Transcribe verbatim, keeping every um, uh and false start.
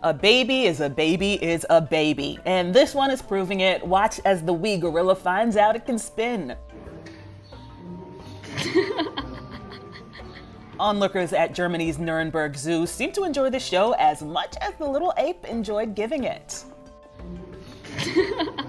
A baby is a baby is a baby. And this one is proving it. Watch as the wee gorilla finds out it can spin. Onlookers at Germany's Nuremberg Zoo seem to enjoy the show as much as the little ape enjoyed giving it.